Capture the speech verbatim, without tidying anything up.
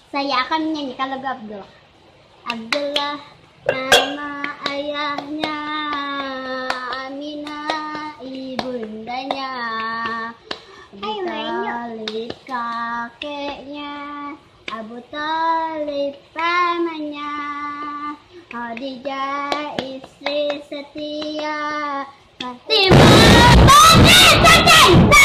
Saya akan menyanyikan lagu Abdullah. Abdullah nama ayahnya, Aminah ibundanya, Abu Talib kakeknya, Abu Talib pamannya, Khadijah istri setia, Fatimah